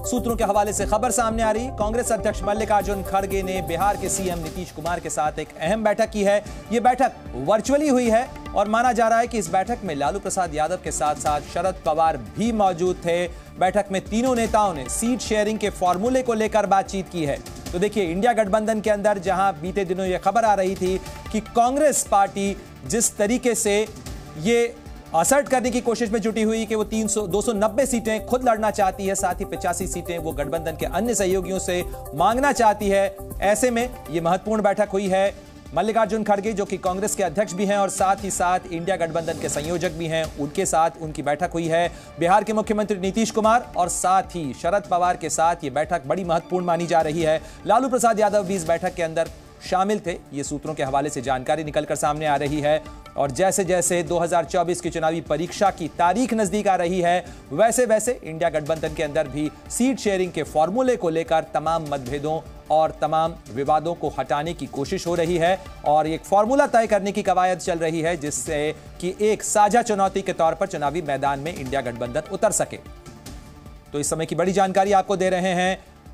सूत्रों के हवाले से खबर सामने आ रही, कांग्रेस अध्यक्ष मल्लिकार्जुन खड़गे ने बिहार के सीएम नीतीश कुमार के साथ एक अहम बैठक की है। यह बैठक वर्चुअली हुई है और माना जा रहा है कि इस बैठक में लालू प्रसाद यादव के साथ साथ शरद पवार भी मौजूद थे। बैठक में तीनों नेताओं ने सीट शेयरिंग के फॉर्मूले को लेकर बातचीत की है। तो देखिए, इंडिया गठबंधन के अंदर जहां बीते दिनों यह खबर आ रही थी कि कांग्रेस पार्टी जिस तरीके से ये असर्ट करने की कोशिश में जुटी हुई कि वो 290 सीटें खुद लड़ना चाहती है, साथ ही 85 सीटें वो गठबंधन के अन्य सहयोगियों से मांगना चाहती है। ऐसे में ये महत्वपूर्ण बैठक हुई है। मल्लिकार्जुन खड़गे जो कि कांग्रेस के अध्यक्ष भी हैं और साथ ही साथ इंडिया गठबंधन के संयोजक भी हैं, उनके साथ उनकी बैठक हुई है। बिहार के मुख्यमंत्री नीतीश कुमार और साथ ही शरद पवार के साथ ये बैठक बड़ी महत्वपूर्ण मानी जा रही है। लालू प्रसाद यादव भी इस बैठक के अंदर शामिल थे, ये सूत्रों के हवाले से जानकारी निकलकर सामने आ रही है। और जैसे जैसे 2024 की चुनावी परीक्षा की तारीख नजदीक आ रही है, वैसे वैसे इंडिया गठबंधन के अंदर भी सीट शेयरिंग के फॉर्मूले को लेकर तमाम मतभेदों और तमाम विवादों को हटाने की कोशिश हो रही है और एक फॉर्मूला तय करने की कवायद चल रही है, जिससे कि एक साझा चुनौती के तौर पर चुनावी मैदान में इंडिया गठबंधन उतर सके। तो इस समय की बड़ी जानकारी आपको दे रहे हैं।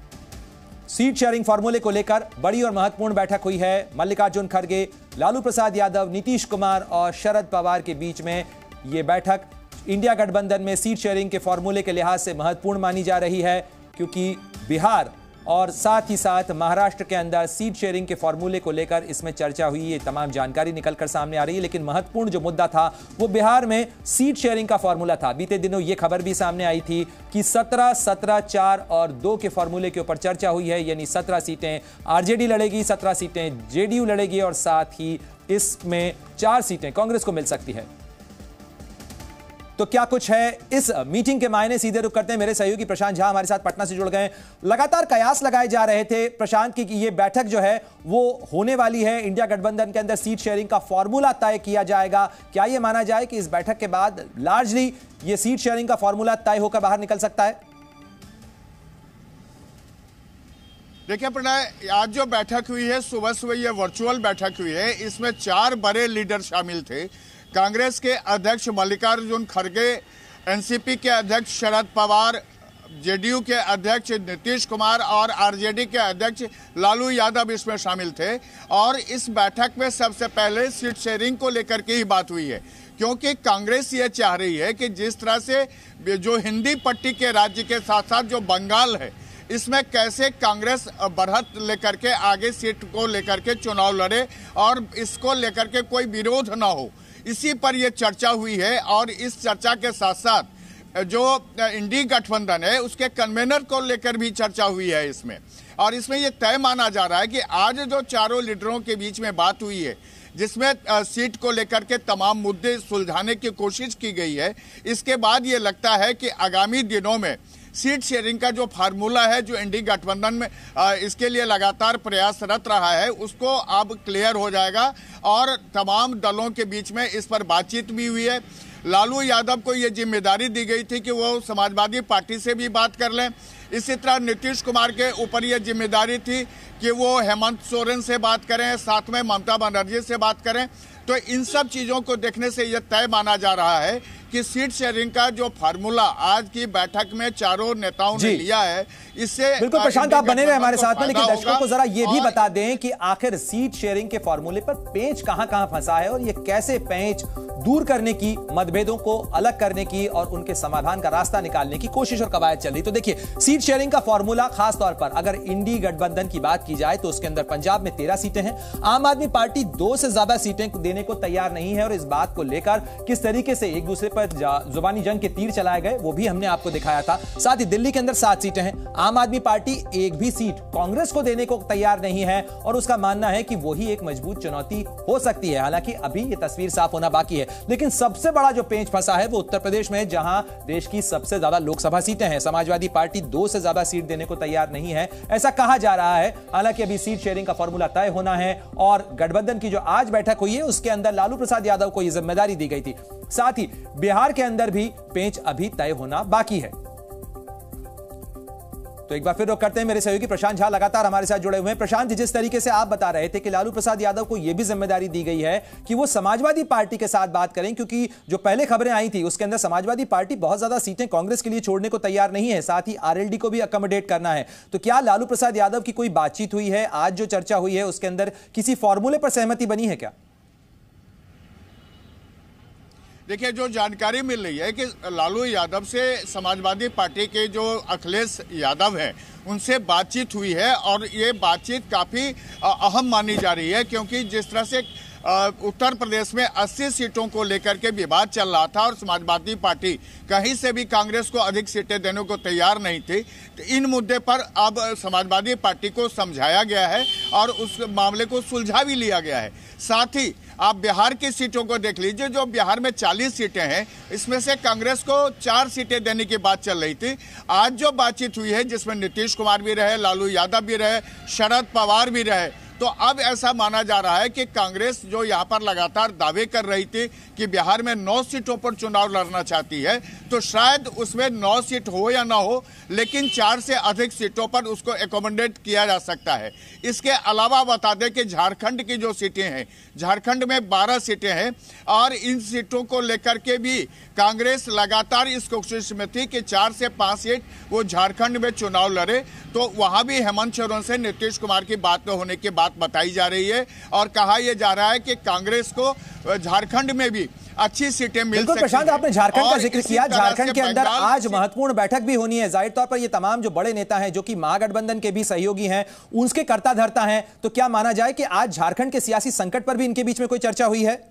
सीट शेयरिंग फॉर्मूले को लेकर बड़ी और महत्वपूर्ण बैठक हुई है। मल्लिकार्जुन खड़गे, लालू प्रसाद यादव, नीतीश कुमार और शरद पवार के बीच में यह बैठक इंडिया गठबंधन में सीट शेयरिंग के फॉर्मूले के लिहाज से महत्वपूर्ण मानी जा रही है, क्योंकि बिहार और साथ ही साथ महाराष्ट्र के अंदर सीट शेयरिंग के फॉर्मूले को लेकर इसमें चर्चा हुई। ये तमाम जानकारी निकलकर सामने आ रही है, लेकिन महत्वपूर्ण जो मुद्दा था वो बिहार में सीट शेयरिंग का फॉर्मूला था। बीते दिनों ये खबर भी सामने आई थी कि 17, 17, 4 और 2 के फॉर्मूले के ऊपर चर्चा हुई है, यानी 17 सीटें आरजेडी लड़ेगी, 17 सीटें जेडीयू लड़ेगी और साथ ही इसमें 4 सीटें कांग्रेस को मिल सकती है। तो क्या कुछ है इस मीटिंग के मायने, सीधे रुख करते हैं। मेरे सहयोगी प्रशांत झा हमारे साथ पटना से जुड़ गए। लगातार कयास लगाए जा रहे थे प्रशांत की कि ये बैठक जो है वो होने वाली है, इंडिया गठबंधन के अंदर सीट शेयरिंग का फॉर्मूला तय किया जाएगा। क्या यह माना जाए कि इस बैठक के बाद लार्जली ये सीट शेयरिंग का फॉर्मूला तय होकर बाहर निकल सकता है? देखिए प्रणय, आज जो बैठक हुई है, सुबह सुबह ये वर्चुअल बैठक हुई है। इसमें 4 बड़े लीडर शामिल थे। कांग्रेस के अध्यक्ष मल्लिकार्जुन खड़गे, एनसीपी के अध्यक्ष शरद पवार, जेडीयू के अध्यक्ष नीतीश कुमार और आरजेडी के अध्यक्ष लालू यादव इसमें शामिल थे। और इस बैठक में सबसे पहले सीट शेयरिंग को लेकर के ही बात हुई है, क्योंकि कांग्रेस ये चाह रही है कि जिस तरह से जो हिंदी पट्टी के राज्य के साथ साथ जो बंगाल है, इसमें कैसे कांग्रेस बढ़त लेकर के आगे सीट को लेकर के चुनाव लड़े और इसको लेकर के कोई विरोध ना हो, इसी पर यह चर्चा हुई है। और इस चर्चा के साथ साथ जो इंडी गठबंधन है उसके कन्वेनर को लेकर भी चर्चा हुई है इसमें। और इसमें यह तय माना जा रहा है कि आज जो चारों लीडरों के बीच में बात हुई है, जिसमें सीट को लेकर के तमाम मुद्दे सुलझाने की कोशिश की गई है, इसके बाद ये लगता है कि आगामी दिनों में सीट शेयरिंग का जो फार्मूला है, जो इंडी गठबंधन में इसके लिए लगातार प्रयासरत रहा है, उसको अब क्लियर हो जाएगा। और तमाम दलों के बीच में इस पर बातचीत भी हुई है। लालू यादव को ये जिम्मेदारी दी गई थी कि वो समाजवादी पार्टी से भी बात कर लें। इसी तरह नीतीश कुमार के ऊपर ये जिम्मेदारी थी कि वो हेमंत सोरेन से बात करें, साथ में ममता बनर्जी से बात करें। तो इन सब चीज़ों को देखने से यह तय माना जा रहा है कि सीट शेयरिंग का जो फार्मूला आज की बैठक में चारों नेताओं ने लिया है, इससे बिल्कुल प्रशांत आप बने रहे हमारे साथ में, लेकिन दर्शकों को जरा ये भी बता दें कि आखिर सीट शेयरिंग के फॉर्मूले पर पेंच कहां फंसा है और ये कैसे पेंच दूर करने की, मतभेदों को अलग करने की और उनके समाधान का रास्ता निकालने की कोशिश और कवायद चल रही। तो देखिए, सीट शेयरिंग का फॉर्मूला खास तौर पर अगर इंडी गठबंधन की बात की जाए तो उसके अंदर पंजाब में 13 सीटें हैं। आम आदमी पार्टी 2 से ज्यादा सीटें देने को तैयार नहीं है और इस बात को लेकर किस तरीके से एक दूसरे पर जुबानी जंग के तीर चलाए गए वो भी हमने आपको दिखाया था। साथ ही दिल्ली के अंदर 7 सीटें हैं। आम आदमी पार्टी एक भी सीट कांग्रेस को देने को तैयार नहीं है और उसका मानना है कि वही एक मजबूत चुनौती हो सकती है। हालांकि अभी यह तस्वीर साफ होना बाकी है, लेकिन सबसे बड़ा जो पेंच फंसा है वो उत्तर प्रदेश में, जहां देश की सबसे ज्यादा लोकसभा सीटें हैं। समाजवादी पार्टी 2 से ज्यादा सीट देने को तैयार नहीं है, ऐसा कहा जा रहा है। हालांकि अभी सीट शेयरिंग का फॉर्मूला तय होना है और गठबंधन की जो आज बैठक हुई है उसके अंदर लालू प्रसाद यादव को यह जिम्मेदारी दी गई थी। साथ ही बिहार के अंदर भी पेंच अभी तय होना बाकी है। तो एक बार फिर रुक करते हैं, मेरे सहयोगी प्रशांत झा लगातार हमारे साथ जुड़े हुए हैं। प्रशांत, जिस तरीके से आप बता रहे थे कि लालू प्रसाद यादव को यह भी जिम्मेदारी दी गई है कि वो समाजवादी पार्टी के साथ बात करें, क्योंकि जो पहले खबरें आई थी उसके अंदर समाजवादी पार्टी बहुत ज्यादा सीटें कांग्रेस के लिए छोड़ने को तैयार नहीं है, साथ ही आरएलडी को भी अकोमोडेट करना है। तो क्या लालू प्रसाद यादव की कोई बातचीत हुई है? आज जो चर्चा हुई है उसके अंदर किसी फॉर्मूले पर सहमति बनी है क्या? देखिए, जो जानकारी मिल रही है कि लालू यादव से समाजवादी पार्टी के जो अखिलेश यादव हैं उनसे बातचीत हुई है, और ये बातचीत काफ़ी अहम मानी जा रही है, क्योंकि जिस तरह से उत्तर प्रदेश में 80 सीटों को लेकर के विवाद चल रहा था और समाजवादी पार्टी कहीं से भी कांग्रेस को अधिक सीटें देने को तैयार नहीं थी, तो इन मुद्दे पर अब समाजवादी पार्टी को समझाया गया है और उस मामले को सुलझा भी लिया गया है। साथ ही आप बिहार की सीटों को देख लीजिए, जो बिहार में 40 सीटें हैं, इसमें से कांग्रेस को 4 सीटें देने की बात चल रही थी। आज जो बातचीत हुई है जिसमें नीतीश कुमार भी रहे, लालू यादव भी रहे, शरद पवार भी रहे, तो अब ऐसा माना जा रहा है कि कांग्रेस जो यहाँ पर लगातार दावे कर रही थी कि बिहार में 9 सीटों पर चुनाव लड़ना चाहती है, तो शायद उसमें 9 सीट हो या ना हो, लेकिन 4 से अधिक सीटों पर उसको एकोमोडेट किया जा सकता है। इसके अलावा बता दें कि झारखंड की जो सीटें हैं, झारखंड में 12 सीटें हैं, और इन सीटों को लेकर के भी कांग्रेस लगातार इस कोशिश में थी कि 4 से 5 सीट वो झारखंड में चुनाव लड़े। तो वहां भी हेमंत सोरेन से नीतीश कुमार की बात होने की बात बताई जा रही है, और कहा यह जा रहा है कि कांग्रेस को झारखंड में भी अच्छी सीटें मिल सकती हैं। प्रशांत, आपने झारखंड का जिक्र किया, झारखंड के अंदर आज महत्वपूर्ण बैठक भी होनी है। जाहिर तौर पर ये तमाम जो बड़े नेता हैं, जो कि महागठबंधन के भी सहयोगी हैं, उनके कर्ता धर्ता हैं, तो क्या माना जाए कि आज झारखंड के सियासी संकट पर भी इनके बीच में कोई चर्चा हुई है?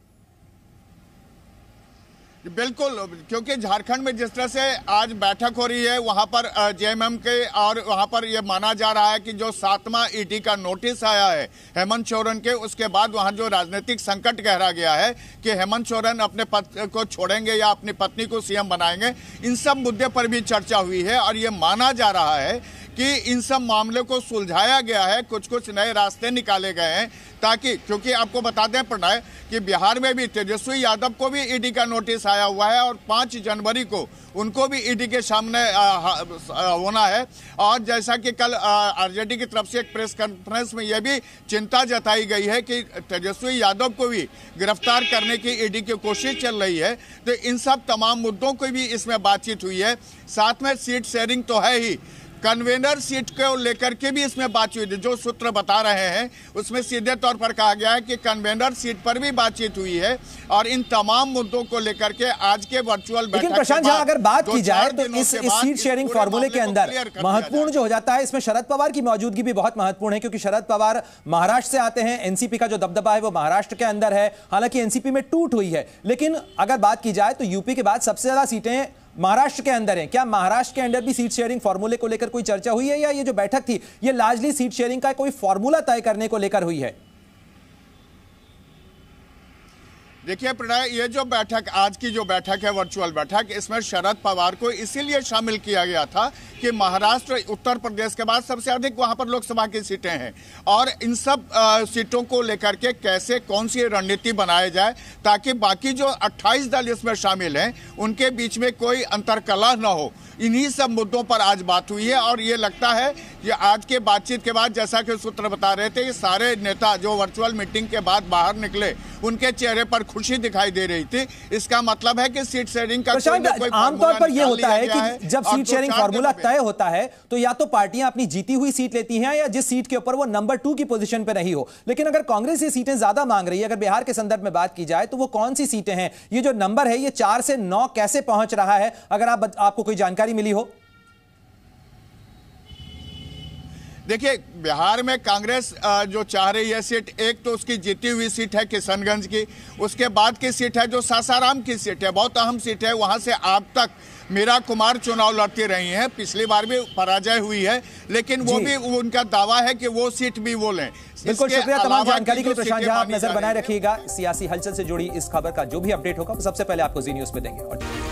बिल्कुल, क्योंकि झारखंड में जिस तरह से आज बैठक हो रही है वहां पर जेएमएम के, और वहां पर यह माना जा रहा है कि जो 7वां ईडी का नोटिस आया है हेमंत सोरेन के, उसके बाद वहां जो राजनीतिक संकट गहरा गया है कि हेमंत सोरेन अपने पद को छोड़ेंगे या अपनी पत्नी को सीएम बनाएंगे, इन सब मुद्दे पर भी चर्चा हुई है। और ये माना जा रहा है कि इन सब मामलों को सुलझाया गया है, कुछ नए रास्ते निकाले गए हैं, ताकि, क्योंकि आपको बता दें प्रणय कि बिहार में भी तेजस्वी यादव को भी ईडी का नोटिस आया हुआ है, और 5 जनवरी को उनको भी ईडी के सामने होना है। और जैसा कि कल आरजेडी की तरफ से एक प्रेस कॉन्फ्रेंस में यह भी चिंता जताई गई है कि तेजस्वी यादव को भी गिरफ्तार करने की ईडी की कोशिश चल रही है। तो इन सब तमाम मुद्दों की भी इसमें बातचीत हुई है। साथ में सीट शेयरिंग तो है ही, कन्वेनर सीट को लेकर के भी इसमें बातचीत, जो सूत्र बता रहे हैं उसमें सीधे तौर पर कहा गया है कि कन्वेनर सीट पर भी बातचीत हुई है, और इन तमाम मुद्दों को लेकर के आज के वर्चुअल बैठक। लेकिन प्रशांत झा, अगर बात की जाए तो इस सीट शेयरिंग फॉर्मूले के अंदर महत्वपूर्ण जो हो जाता है, इसमें शरद पवार की मौजूदगी भी बहुत महत्वपूर्ण है, क्योंकि शरद पवार महाराष्ट्र से आते हैं, एनसीपी का जो दबदबा है वो महाराष्ट्र के अंदर है। हालांकि एनसीपी में टूट हुई है, लेकिन अगर बात की जाए तो यूपी के बाद सबसे ज्यादा सीटें महाराष्ट्र के अंदर है। क्या महाराष्ट्र के अंदर भी सीट शेयरिंग फॉर्मूले को लेकर कोई चर्चा हुई है, या ये जो बैठक थी ये लार्जली सीट शेयरिंग का कोई फॉर्मूला तय करने को लेकर हुई है? देखिए प्रणय, ये जो बैठक, आज की जो बैठक है वर्चुअल बैठक, इसमें शरद पवार को इसीलिए शामिल किया गया था कि महाराष्ट्र उत्तर प्रदेश के बाद सबसे अधिक वहां पर लोकसभा की सीटें हैं, और इन सब सीटों को लेकर के कैसे कौन सी रणनीति बनाई जाए ताकि बाकी जो 28 दल इसमें शामिल हैं उनके बीच में कोई अंतरकलह न हो। इन्हीं सब मुद्दों पर आज बात हुई है, और ये लगता है कि आज के बातचीत के बाद, जैसा कि सूत्र बता रहे थे, ये सारे नेता जो वर्चुअल मीटिंग के बाद बाहर निकले उनके चेहरे पर खुशी दिखाई दे रही थी। इसका मतलब है कि सीट शेयरिंग का आमतौर पर यह होता है कि जब सीट शेयरिंग फॉर्मूला तय होता है तो या तो पार्टियां अपनी जीती हुई सीट लेती हैं, या जिस सीट के ऊपर वो नंबर 2 की पोजीशन पे नहीं हो। लेकिन अगर कांग्रेस ये सीटें ज्यादा मांग रही है, अगर बिहार के संदर्भ में बात की जाए तो वो कौन सी सीटें हैं? ये जो नंबर है ये 4 से 9 कैसे पहुंच रहा है, अगर आपको कोई जानकारी मिली हो? देखिए, बिहार में कांग्रेस जो चाह रही है सीट, एक तो उसकी जीती हुई सीट है किशनगंज की, उसके बाद की सीट है जो सासाराम की सीट है, बहुत अहम सीट है। वहां से अब तक मीरा कुमार चुनाव लड़ती रही हैं, पिछली बार भी पराजय हुई है, लेकिन वो भी उनका दावा है कि वो सीट भी वो लें। बिल्कुल, शुक्रिया तमाम जानकारी के लिए प्रशांत झा। आप नजर बनाए रखिएगा सियासी हलचल से जुड़ी इस खबर का जो भी अपडेट होगा सबसे पहले आपको जी न्यूज में देंगे।